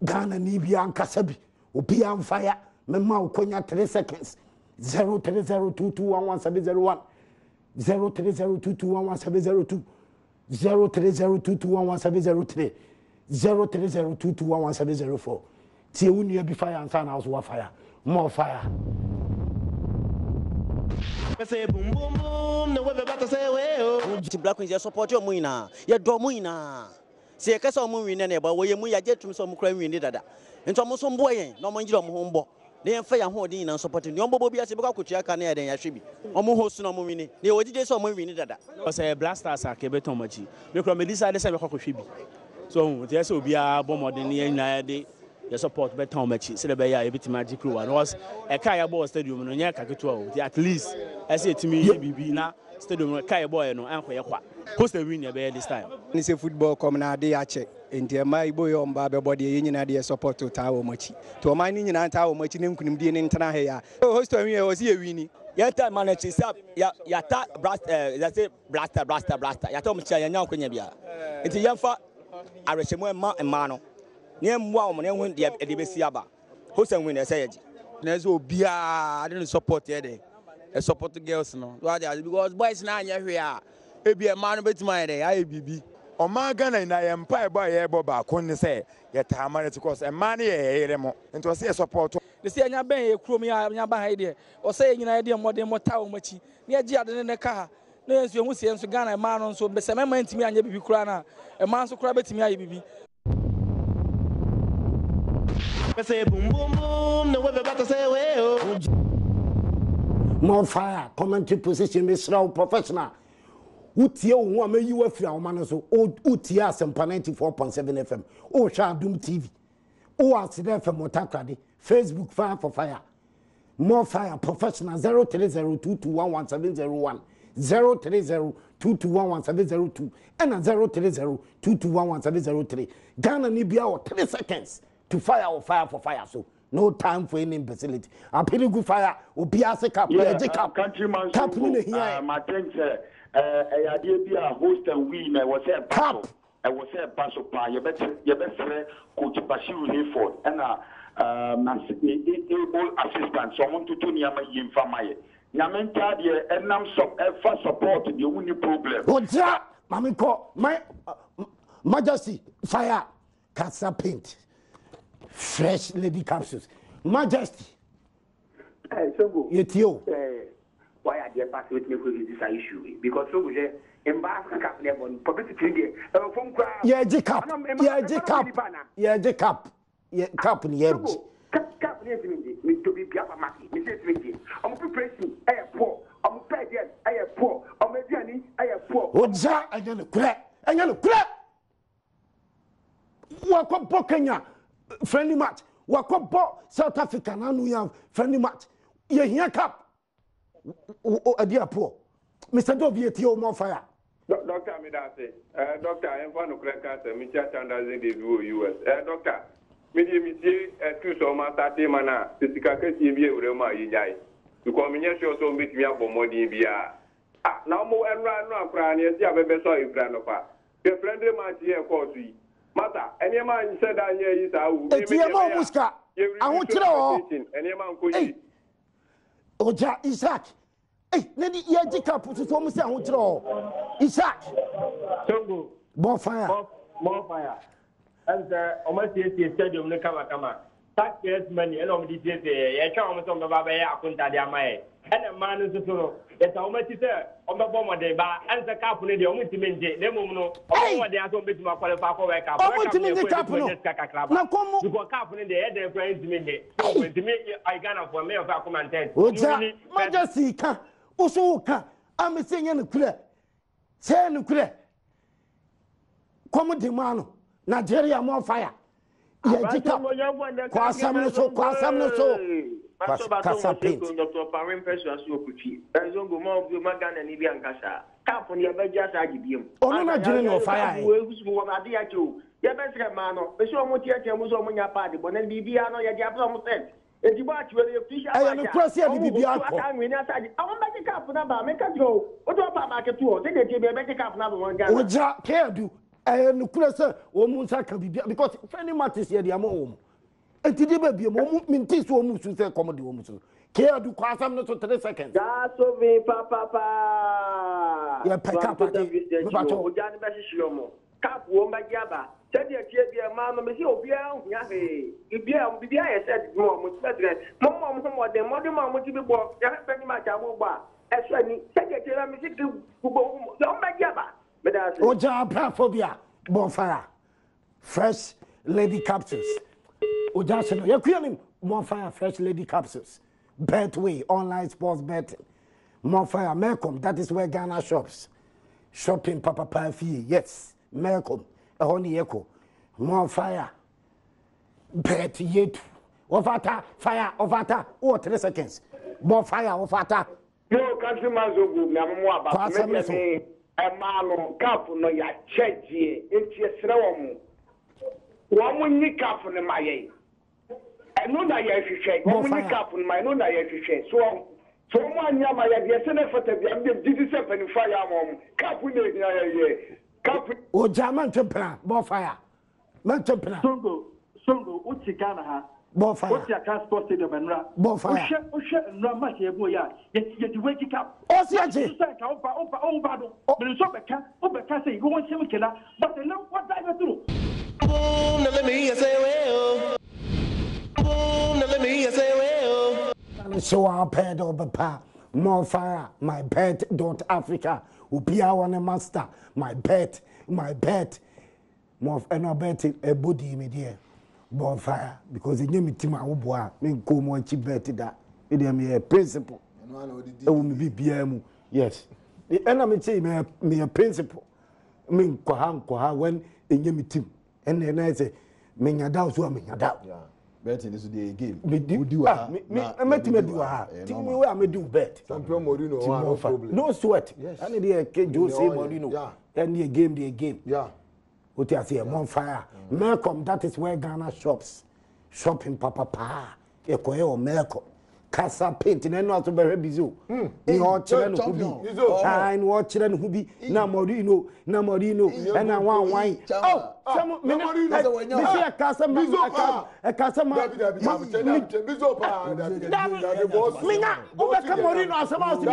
Ghana Nibia and Kasabi, Upia on fire, Mema Konya 3 seconds. 03022111701 03022111702 03022111703 03022111704. See you near be fire and sound house war fire. More fire. Say boom boom boom, no weather about to say well. Black Queens, you support your muina. You draw muina. See a case of moving in but we are jet from some crime we need that. And Thomas on boy, no man you home. They are fair holding and supporting your Bobby as a Bakutia Canada and Yashibi. Almost no moving. They were just some moving that. Was a blasters are Kebetomachi. You can decide to Hokushibi. So there's will be a bomb or the near day. The support Betomachi, Celebaya, a bit magic crew, and was a Kaya Ball Stadium in Yakato. At least, I say to me, Bibina Stadium, Kaya Boy, no Uncle. Who's the winner this time? It's a football coming out there. Check. Into my boy on Baba body, union idea support to Tower Mochi. To a mining and Tower Mochi, name couldn't be in Tanahaya. Oh, host of me was here, Winnie. Yata manages up, Yata, that's it, blaster. Yatom Chaya, now can you be? It's a young fat, I resume Ma and Mano. Near Wow, and went the Edibesiaba. Host and winner, say, there's no beer, I didn't support the a support the girls, no. Because boys now here, it be a man with my day, I be. O magana na empire boy ebo ba kon say ye tamare to cause e man ye remo into say support the say anya ben e krom ya nya ba ha ide o say nyina ide modern mota o machi na agi ade ne ka na ensu ehu sie ensu Ghana man no so be se mema ntimi anya bibi kura na e man so kura betimi aye bibi. Say boom boom boom, no weather about to say well. More fire, commentary position, Mr. Professional. Utia who may you a few so Utia Sempa 94.7 FM, O Adom TV, O Asida FM Motakradi, Facebook Fire for Fire. More fire, professional 03022111701, 03022111702, and 03022111703. Ghana Nibia or 3 seconds to fire or fire for fire. So no time for any imbecility. I'm pretty good fire, Obiase Cap, countryman, Cap, my things. Idea be a host and win. I was a Cap. I was a basso pie. You better Coach Bashir Hayford and able assistant. Someone to turn Yama Yim Famaye. Yamenta, and I'm first support the only problem. What's that? Mammy call my Majesty fire, Casa paint, fresh lady capsules. Majesty. Hey, so good. It's you. Why are they passing with me for this issue? Because so we embark cap level publicity from yeah, Jacob. Yeah, Jacob. Yeah, Jacob. Yeah, cap in the edge. Cap near me to be Piapa Maki. Mrs. I'm preparing. I am poor. I'm prepared. I am poor. I'm maybe I am poor. What's that? I'm gonna crack. I'm gonna crack. What up, Kenya? Friendly match. What up, South Africa? Now we have friendly match. Yeah, here cap. Oh, dear poor. Mr. Dobby, more fire. Doctor, me that say. Doctor, I am one of the cancer. Me chat and as in the US. Doctor, me see two so much that day, mana. Physical case in view of my yai. To combination so meet me up for more DBA. Ah, now more and run crying. Yes, you have a better grandpa. Your friend, my dear, calls you. Mata, any man said that here is our. I want to know. Any man could. Oja Isaac. Hey, Lady Yajika put it almost down with all. Isaac. Tongo. More fire. More fire. And almost the stadium, the Kama. Taxpayers' money, and on this day, I come on the Baba Akunta Diamay. And a man is a solo. It's almost there on the bomb of the bar, and the company, the only team in the Mono, or they are going to be my qualified for a couple. I want to make the company. Now come on, you got company, the head and friends to me. So, to me, I got up for me of our command. Majesty, also, I'm saying, clear. Say, clear. Come on, Mano. Nigeria more fire. Yeah, Jacob. Kwasam so. Casa paint. Dr. Parim Precious Yokuchi. There's no more of your Magan and Ibian Casa. Cap on your bedjas Agibium. Oh, no, not during your fire. Who are the Achu? Your best mano. The show what you was on your party, but then Bibiano, your Jabba said. If you watch where you fish, I am a cross here. I want to cap number, make a draw. What do I market to? They give me a better cap number one guy. What Jack care do? no kura say o mu nsa ka bibia because friendly matters here dey am o. Enti dey ba bia mo minti so o mu su say comedy o mu so. Care do kwasam no to 3 seconds. That's so me papa. Yeah, pick up at o jani ba shishiro mo. Cap wo ma giaba. Tedi e tie bia ma no me si obia hu ya he. Bibia ye said mo mo bedre. Mo de mo ti bi bo. Ya pe ni ma cha mo gba. Eso ni tedi e tie me si gubo. Yo ma giaba. Me da say. Oja praphobia bonfire. Fresh lady capsules. Oja se no ye kuyanim bonfire fresh lady capsules. Betway online sports betting. Bonfire Melcom, that is where Ghana shops. Shopping Papa Pafi, yes. Melcom, a honey echo. Bonfire. Bet yet. Ovata, fire, ovata. Oh, 3 seconds. Bonfire, ovata. No, countryman so good. Na mo aba. Me e ma no cap no ya cheji. Enti esre wo mo. Wo mo ni cap ne maye. No na ye hwehwe o mu cap no my no na ye hwehwe so mo anya ma ye de se na fata bia me didi se pani fire am cap na ye cap o jama tempera bo fire man tempera songo o chigana ha bo fire o tia transport stadium enra bo fire o hwe enra ma ye bo ya ye di wake cap o si aje se ka o ba do me so beka say go won sem kela but now what that go through boom let me hear say well boom let me hear say well so our pet of pa more fire my bet.africa upia one master my bet more and bet a body me dear bonfire because in your team I will me go more cheap bet that it is a principle it will be BM yes the enemy say me a principle me koha when in your team and then I say me nyada so me nyada betting is the game we do me met me do ha team me where me do bet champion Morino no problem no sweat and the Jose Morino and the game yeah what you say bonfire Melcom that is where Ghana shops shopping papa ekoye o Melcom Casa paint na no to be busy e ho kire no bi and wo kire no bi na Morino and na wan oh some me see a casa ma bizo pa me na o be ka Morino asama o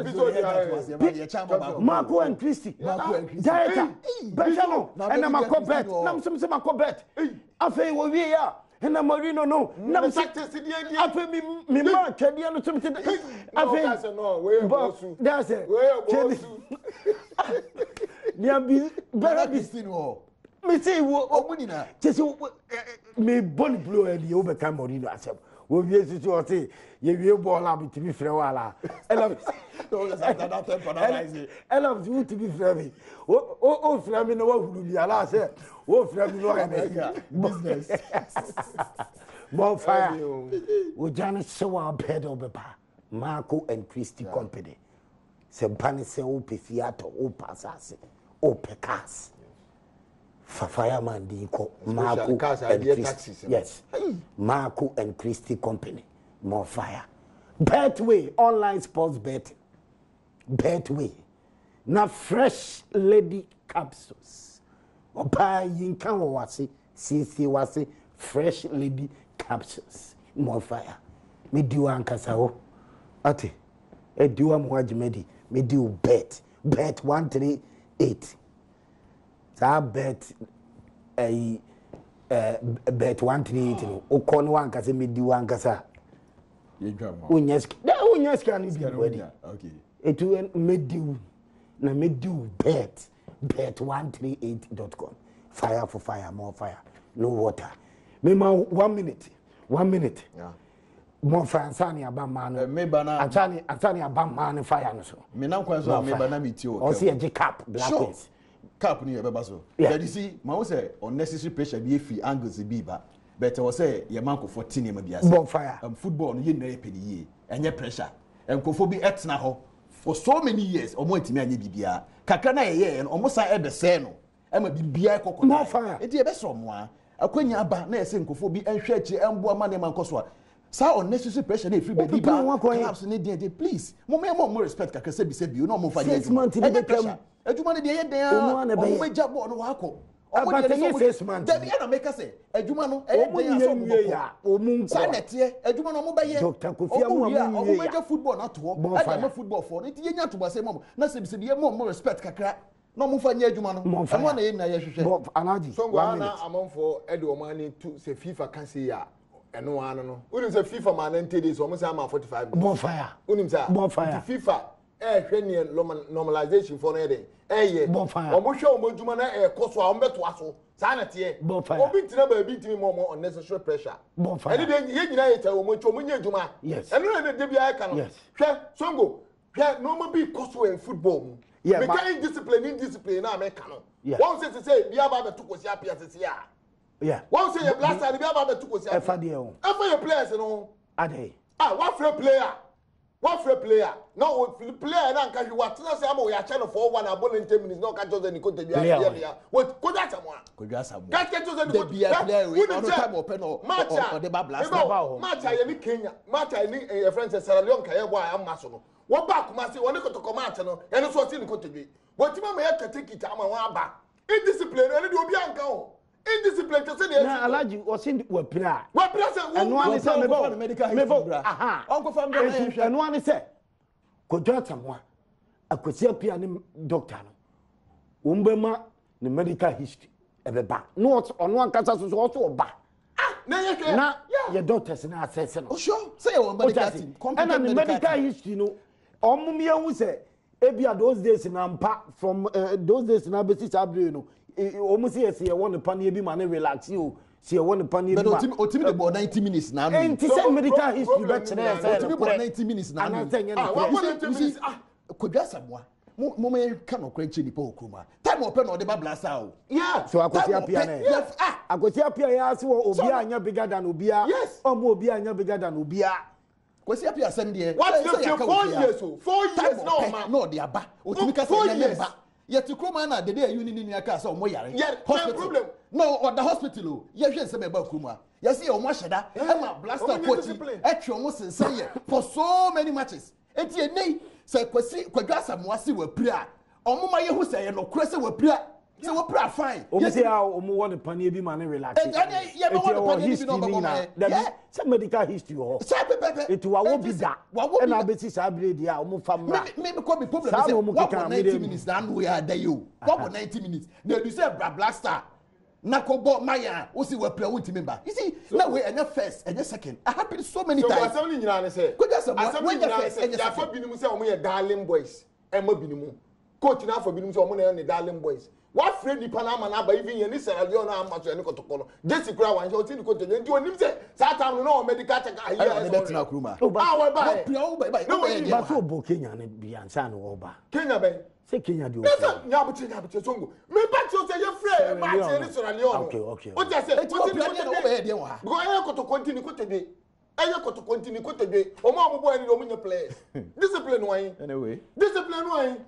bizo Marco and Christy Dieta Bejano and na makobet na some makobet afei wo wie ya and na Morino no na afei me ma twede no tum afei no we bosu that's it we bosu nia bi better be seen wo me say wo omunina just me ball blow e dey over come Morino asem wo wie susu o say ye wie ball la bi tibi frɛ wala ela you to be frɛ o frɛ me no wa huru bi ala say o frɛ me no wa business bonfire o jana sewa pedo beba Marco and Christy company se bani se o pe fiato o pasase o pe cars fireman di ko Marco and Christy yes Marco and Christy company more fire Betway online sports betway na fresh lady capsules opa yinka wo wase sisi wase fresh lady capsules more fire me diwa ankasa ho ate e diwa mo agimedi me diwa bet 138 sa bet bet 138 no okon wa ankasa me diwa ankasa unyeska ni bi ready okay etu me diwa bet 138.com fire for fire more fire no water me ma 1 minute yeah more fire ansani aba man me bana ansani aba man fire no so me na kwan so me bana me ti o see a cap black ones cap ni e beba so you see ma wo say unnecessary pressure be free angles be ba but wo say ye man ko 14 ma biasa bonfire football no ye na ye pedi ye enye pressure enkofo bi etna ho for so many years omo ntimi anye bibia kakra na ye no omo san ebe se no e ma bibia kokota bonfire e di ebe so mo a akwanya aba na ese nkofo bi enhwe achi emboa ma ne man koso a Sa unnecessary pressure na free baby ba clubs ni dey please mo more respect kakra se bi se bi no mo fa dey pressure adwuma ne dey ye den o mo meja ball no wa akọ but any 6 months dey na make say adwuma no e dey aso mo o mu nko sa nete adwuma no mo ba ye Dr. Kofi Amu o meja football na to e dey ma football for it ye nya to ba say mo na se bi se bi mo respect kakra no mo fa nya adwuma no e mo na ye na ye hwehwe anaji so go ana amonfo e dey o mani to say FIFA can say ya eno ano no unim say FIFA man 90 days o mo say am 45 bonfire unim say bonfire FIFA hwe ne normalization for no dey ye bonfire o mo hwe o mo djuma na koso a o beto aso sa na te obi tina ba bi timi mo unnecessary pressure bonfire ene dey ye nyina ye ta o mo cho mo nya djuma eno na dey bia ka no hwe songo hwe no mo bi koso in football mu because indiscipline na me ka no won say bia ba beto kosi apia sisi a yeah. One say your blaster, the other two go see. Efa your players, no. Ade. One free player. One free player. No, player na nka what na say am we are channel for 1 abon in 10 minutes. No can just any content here. What could that someone? Could you someone? Can't get just any player we no time open or the blaster. Match I ni Kenya. Match I ni your friend say Sierra Leone kai boy am maso no. What back ma say woni ko to match no. E no so see ni content. What ma me take it am wan ba. Indiscipline any do obi anka o. Indiscipline to say na alaji o sin we pra say eno ani say me go medical aha onko fam do eno ani say ko jota mo akosi apia ni doctor no umbema ni medical history ebeba no ono ankasa so so ba na ye ke na ye doctors na assess no sure say your medical team competent medical history no omum ye hu say ebia those days na mpa from those days na besi sabre no almost yes you want to pan you be man relax you see you want to pan you but otimi dey about 90 minutes na no and say medical history be chere say otimi about 90 minutes na no kodwa samwa mo me ka no kranchi ni pa okruma time open no dey ba blasa o yeah so akosi apia na akosi apia ya se obi anya bigger than obia omo obi anya bigger than obia akosi apia sem de what the 4 years no man no dey aba otimi ka say na ba yet kroma na de dey uni ni aka say omo yare problem no or the hospital o ye hwe se me ba kroma ye say omo hyeda e ma blaster coach e twe omo sense ye for so many matches enti enei say kwasi kwadwa samoa se wa pira omo ma ye hu say ye no kura se wa pira se wa pira fine omo say omo won panie bi man relax ye no won panie bi no ba na some medical history ho it wa wo bi da e na beti sa blade ya omo famra me ko be problem say what 90 minutes na no ya da you what 90 minutes na do say blaster na ko bo maya o si wa pira won timi ba you see na we enya first enya second I happen so many times so asem ni nyina ne say ko just when you first ya fa binimu say omo ye darling boys e ma binimu coach na fa binimu say omo na ye darling boys what Freddy Panama na ba even ye ni Sierra Leone am so ye ni kotoko no Jesse kura wan so ti ni koto nti onim say that time no medical check ayi ya bet na kuruma we ba no ba so bo Kenya ne bi ansa no ba Kenya ben say Kenya di o nyabuche songo me ba ti o say ye free ba ti ni Sierra Leone okay o just say what ti o be dey wa go ye kotoko nti ni koto de eye kotoko nti ni koto de o ma mo boy ni o mo nya players discipline wan anyway discipline wan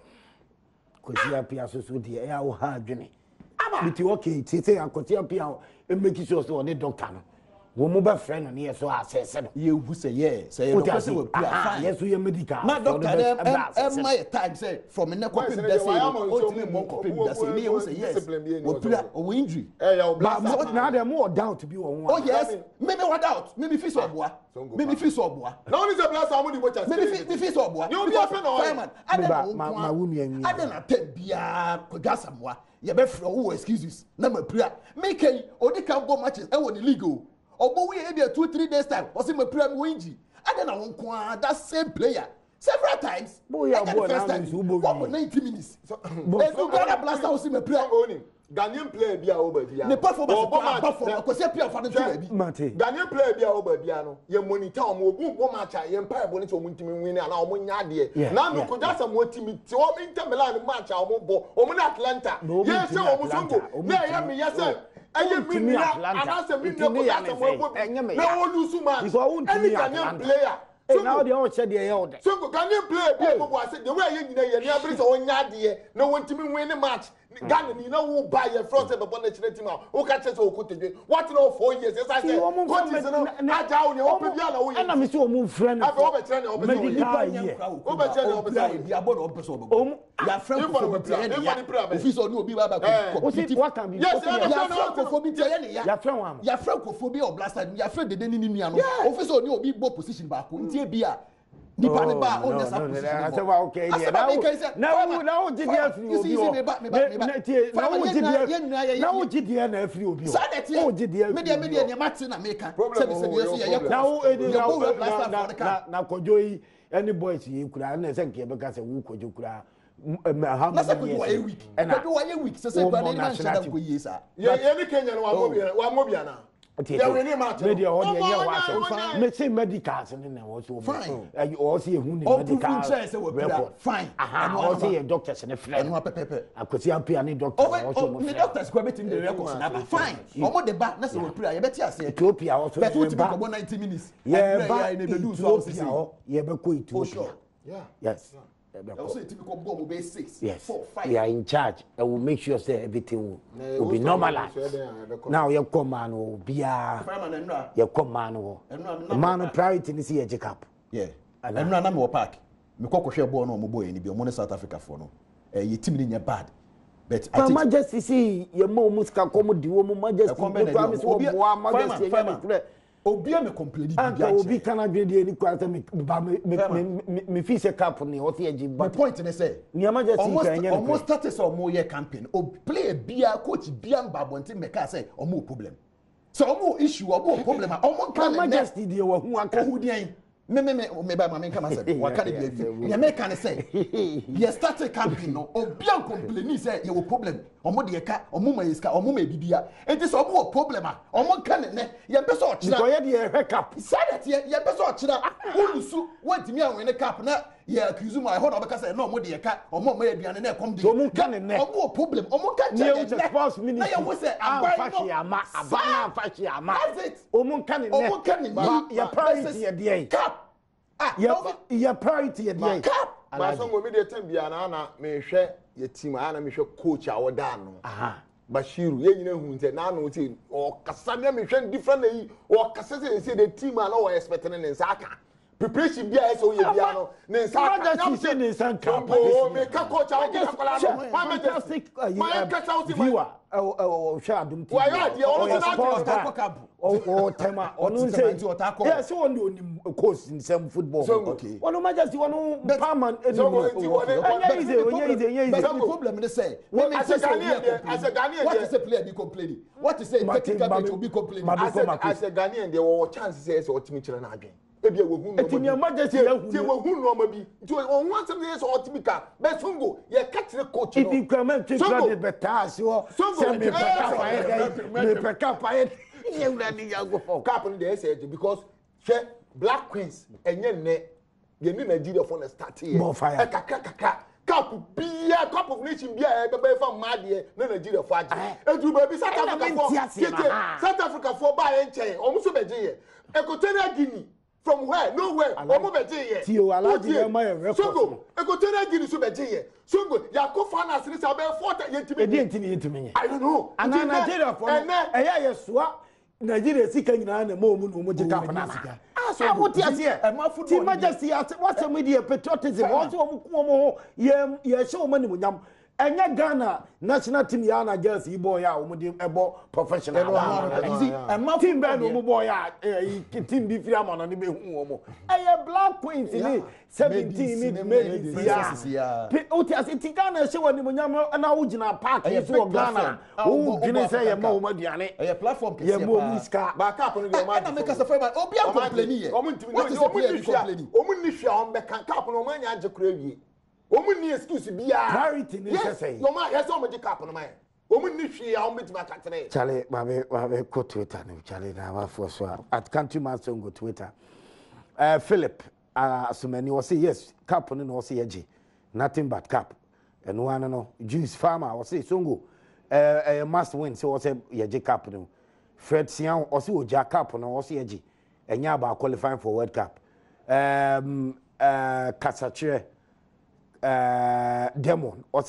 kosi apia so de ya wo ha adwene biti okay tete akoti apia e make sure so ne doctor no wo mo ba friend no ne so assess no ye hu say say no person we pure fine yes we medical na doctor my time say from ne copy that say o ti me mo copy that say me you say yes we pure o injury but now dem more doubt be on one oh yes me what doubt me feel so boa me feel so boa na only the blast am the watchers me feel so boa you be open no fireman ma wu mi anwi adena tem bia ko gasamwa ye be free o excuses na ma pura me kan odi kan bo matches e wo the league o obo we e dey 2-3 days time o say ma pura me winji adena won kwa that same player several times boy ya boy na so bo 90 minutes so Ghana blaster o say ma pura Ghanaian player bia o ba bia ne performance ko say pia fa no to bi Ghanaian player bia o ba bia no ye monitor o mo bo match ye mpa ebo ne so mo ntimi win na o mo nya de na no ko jasa mo timi ti o Inter Milan match o mo bo o mo na Atlanta ye say o mo songo na ye me ye say aye mi na anase mi ne ko jasa mo bo na o lose match any Ghanaian player so now they all said they so Ghanaian player bia mo bo ase the way ye nyina ye ni abiri so o nya de na won timi win match Ghana ni na wo buy your front and before national team o ka chese o kote what no 4 years yes I say coaches no aja o ne o pe bia na wo na me say o mu friend afa o be chere ne o be so o be chere ne o be so bi abodo o be so o ya friend ko bi tire ya office oni obi ba ko o see what can be yes ya friend ko bi tire ne ya friend am ya friend ko bi o blaster ya friend de ni nua no office oni obi bo position ba ko ntie bia nipa ne ba on the position I say well okay now GDF free obi o now GDF na free obi o o GDF media ne mate na meka se na kojo yi any boys yi kura na se nke be ka se wu kojo kura how many years and I week so say gba na shada ko yi sa ye ni Kenya no wa mo bia na yeah, we need media or the me say medicals and then also fine or see who medical fine or see doctors and a friend I could see a doctor also the doctors go betting the records fine omo the back na say we pray you better say Ethiopia also but we go 90 minutes yeah but Ethiopia yeah be ko Ethiopia yes also typical bomb be 6 yes 4 5 we are in charge and we'll make sure say everything will be normalized now you come man will be you come man priority is here Jacob yeah and na me park me kokoshe ball no mo boy ni bi mo South Africa for no ye team ni bad but I think majesty see your mo muska come di wo mo majesty promise wo boa majesty obia me complain bi obi kana dwede ni kwata me fi se cap ni o tie but the point is say near majesty can almost started some more year campaign o play bia coach bia mbabonti meka say omo problem so omo issue omo problem omo can majesty dey wo hu aka hu dey me ba ma menka ma say waka dey be ya make can say you started campaign no obia complain say you problem omo de ka omo ma iska omo ma bibia enti so omo problem omo kan ne ye be so ochira ko ye de hwe cap say that ye be so ochira olusu wantimi an we cap na ye accuse my hold obeka say no omo de ka omo ma aduane na ekom de so omo kan ne omo problem omo kan che na ye wo say afashi ama abana afashi ama omo kan ne omo kan ne ya priority ye de cap ya priority ye de cap ma so ngo me de tem bia na me hwe ye team ana me hwe coach a woda no Bashiru ye nyina hu nte na no ti o kasa me hwe different na yi o kasa say the team ana o expecting ne nsaka preparation bia so ye bia no ne nsaka na say ne nsaka o me ka coach a woda kola no ma me fantastic viewer hwe Adom TV wa ya de o no na cap o tema onu say yeah so on the course in some football okay onu majesty onu paman the problem is say as a Ghanaian what is a player be complaining what is say technical be complaining as a Ghanaian there were chances say otimi kire na adwen ebi wo hu no etimi majesty ya hu ti wo hu no ma bi nti on want to say otimi ka be songo ye ka kire coach no if you come and take credit betas yo say me peka pa you ready ya go for cap in the SAG because Black Queens enye ne ye ni Nigeria for na start here kaka cap bia cup of nation bia e be fa made na Nigeria for age edu baby South Africa for buy enchen omo so beje here Equatorial Guinea from where nowhere omo beje here ti o alaji e ma record so Equatorial Guinea so beje here so ya ko finance ni say be 40 yentimi I don't know and Nigeria for eya yesua Nigeria sika nyina na mo mu no mo jika pa na so what you see team majesty what media patriotism what mo ye show money mo nyam enya Ghana national team ya na girls e boy ya mo de ebo professional team be no mo boy ya team bi free amana ne be hu mo Black Queens ni 17 ni maybe ya oti as it Ghana show ni mo nyam na wo gina park so Ghana wo gina say ye ma wo maduane platform ye mo miska ba cap no de ma na make us fight obi am complain here what is the player complaining omo ni hwia on be cap no ma nya age kura wie omo ni excuse bia priority ni say no ma yes omo je cap no ma omo ni hwia on betima ka tene chale ma ko Twitter no chale na wa for so at country man so go Twitter Philip asumani was say yes cap no was say age nothing but cap and one no juice farmer was say songo must win so was say ye cap no Fred Sian was say oja cap no was say age enya ba qualifying for World Cup Kasachire Demon or say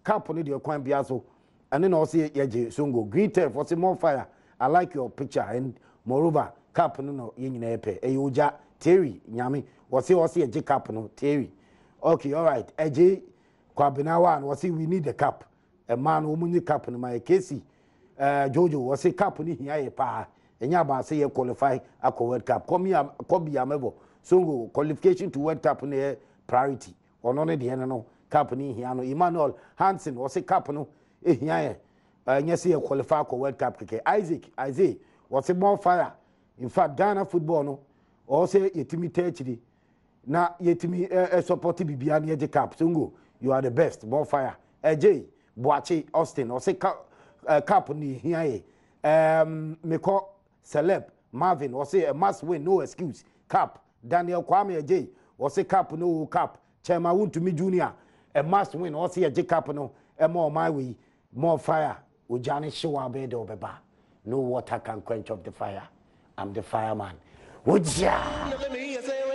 cap no de kwan bia so ane na ose ye songo green turf ose more fire. I like your picture and moreover cap no ye nyina epe e oja Terry nyame ose ye cap no Terry. Okay, all right. Eje kwabena one was we need the cap. A man who need cap in my case. Jojo was a cap ni here pa. Enya ba say you qualify a World Cup. Come be amebo. So qualification to World Cup ne priority. Or none the no cap ni here no Emmanuel Hansen was a cap no here. Yes, you qualify for World Cup. Isaac was a more fire. In fact, Ghana football no also a timid territory. Na yetimi support bibia na ye cap songo you are the best more fire AJ Boache Austin or say cap ni here me call celeb Marvin or say a must win no excuse cap Daniel Kwame AJ or say cap no cap Chema Wun to me junior a must win or say a J cap no more my way more fire Ujani Showa bed obeba no water can quench up the fire I'm the fireman Uja